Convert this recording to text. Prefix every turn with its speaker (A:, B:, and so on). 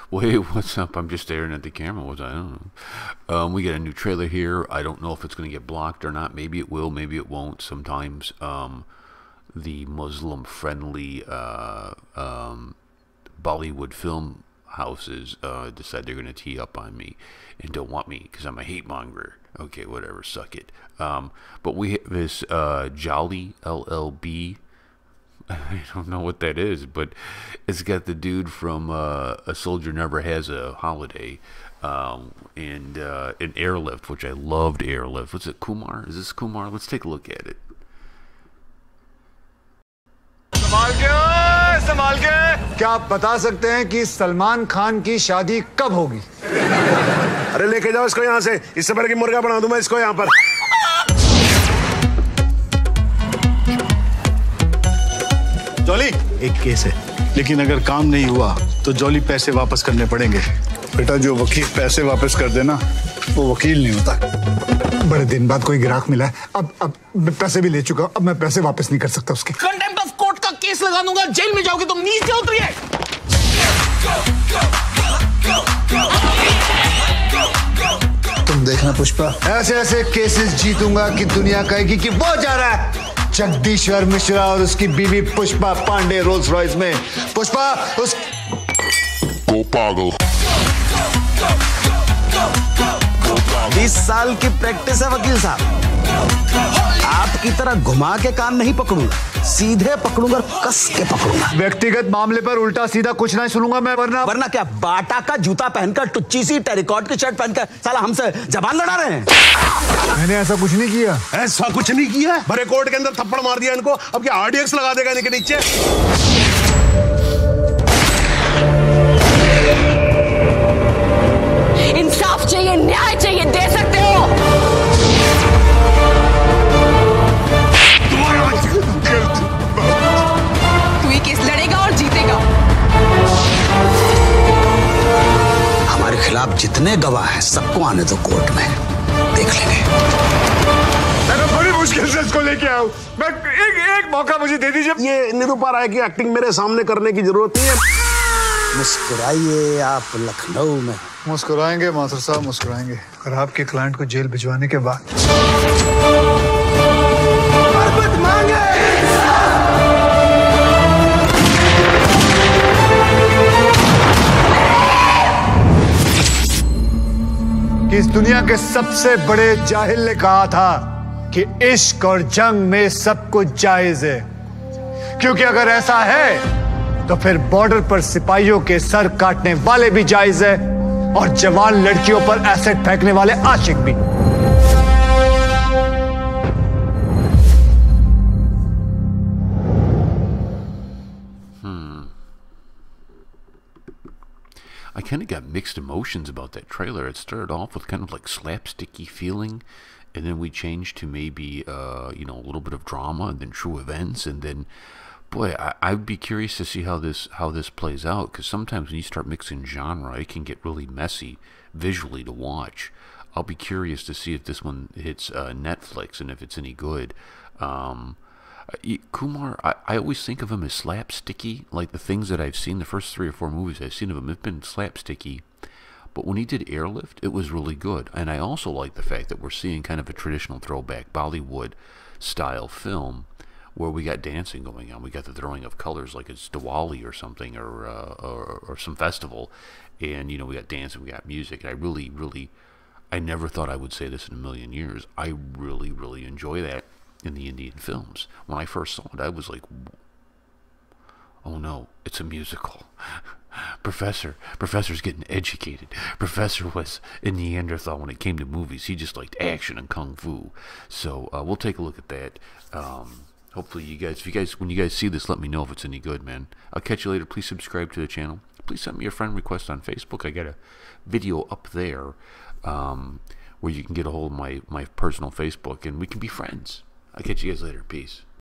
A: Wait, what's up? I'm just staring at the camera. What's I don't know. We got a new trailer here. I don't know if it's going to get blocked or not. Maybe it will. Maybe it won't. Sometimes the Muslim-friendly Bollywood film houses decide they're going to tee up on me and don't want me because I'm a hate monger. Okay, whatever. Suck it. But we have this Jolly LLB. I don't know what that is, but it's got the dude from A Soldier Never Has a Holiday, and an Airlift, which I loved. Airlift. What's it? Kumar? Is this Kumar? Let's take a look at it.
B: संभाल के क्या आप बता सकते हैं कि सलमान खान की शादी कब होगी?
C: अरे लेके जाओ इसको यहाँ से, इससे पहले कि मुर्गा बना दूं मैं इसको यहाँ पर।
D: जॉली, एक केस है, लेकिन अगर काम नहीं हुआ तो जॉली पैसे वापस करने पड़ेंगे।
B: बेटा, जो वकील पैसे वापस कर देना वो वकील नहीं होता। बड़े दिन बाद कोई ग्राहक मिला है, अब मैं पैसे भी ले चुका हूं, अब मैं पैसे वापस नहीं कर सकता उसके।
E: कंटेम्प्ट ऑफ कोर्ट का केस लगा दूंगा, जेल में जाओगे तुम। नीचे उतरिए।
B: तुम देखना पुष्पा, ऐसे ऐसे केसेस जीतूंगा कि दुनिया कहेगी कि वो जा रहा है जगदीश्वर मिश्रा और उसकी बीवी पुष्पा पांडे रोल्स रॉयस में। पुष्पा उस
C: को पागल।
E: 20 साल की प्रैक्टिस है वकील साहब। आपकी तरह घुमा के काम नहीं पकड़ूंगा, सीधे पकड़ूंगा, कस के पकड़ूंगा।
B: व्यक्तिगत मामले पर उल्टा सीधा कुछ नहीं सुनूंगा मैं,
E: वरना क्या बाटा का जूता पहनकर, टुच्ची सी टेरिकॉट की शर्ट पहनकर साला हमसे जबान लड़ा रहे हैं?
B: मैंने ऐसा कुछ नहीं किया।
C: ऐसा कुछ नहीं किया? भरे कोर्ट के अंदर थप्पड़ मार दिया इनको, अब क्या आरडीएक्स लगा देगा इनके नीचे?
F: इंसाफ चाहिए, न्याय चाहिए, दे सकते हो? तू ये केस लड़ेगा और जीतेगा।
E: हमारे खिलाफ जितने गवाह हैं सबको आने दो कोर्ट में, देख लेंगे।
B: मैं बड़ी मुश्किल से इसको लेके आया हूं। मैं एक मौका मुझे दे दीजिए।
C: ये निरूपा राय की एक्टिंग मेरे सामने करने की जरूरत नहीं है।
E: मुस्कुराइए, आप लखनऊ में।
B: मुस्कुराएंगे माथुर साहब, मुस्कुराएंगे। और आपके क्लाइंट को जेल भिजवाने के बाद कि इस दुनिया के सबसे बड़े जाहिल ने कहा था कि इश्क और जंग में सब कुछ जायज है, क्योंकि अगर ऐसा है तो फिर बॉर्डर पर सिपाहियों के सर काटने वाले भी जायज है और जवान लड़कियों पर एसिड फेंकने वाले आशिक भी।
A: I kind of got mixed emotions about that trailer. It started off with kind of like slapsticky feeling, and then we changed to maybe you know, a little bit of drama, and then true events, and then boy, I'd be curious to see how this plays out, because sometimes when you start mixing genre, it can get really messy visually to watch. I'll be curious to see if this one hits Netflix and if it's any good. Kumar, I always think of him as slapsticky, like the things that I've seen, the first 3 or 4 movies I've seen of him have been slapsticky. But when he did Airlift, it was really good. And I also like the fact that we're seeing kind of a traditional throwback Bollywood style film where we got dancing going on. We got the throwing of colors like it's Diwali or something, or some festival. And, you know, we got dancing, we got music. And I really, I never thought I would say this in a million years. I really enjoy that in the Indian films. When I first saw it, I was like, oh no, it's a musical. Professor's getting educated. Professor was a Neanderthal when it came to movies. He just liked action and kung fu. So we'll take a look at that. Hopefully when you guys see this, let me know if it's any good, man. I'll catch you later. Please subscribe to the channel. Please send me a friend request on Facebook. I got a video up there where you can get a hold of my personal Facebook, and we can be friends. I'll catch you guys later. Peace.